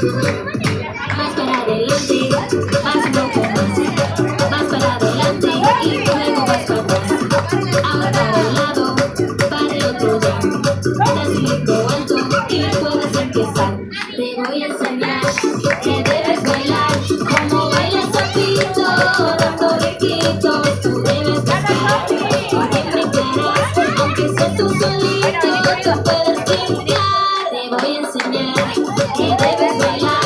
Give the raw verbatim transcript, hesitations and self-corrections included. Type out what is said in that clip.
Más para adelante, más un poco más. Más para adelante y luego más para atrás. Ahora para el lado, para el otro ya. Das un brinco alto y puedes empezar. Te voy a enseñar que debes bailar como baila el sapito, dando requitos. Tú debes buscar, porque brincarás, aunque seas tú solito, tú puedes brincar. Te voy a enseñar que debes bailar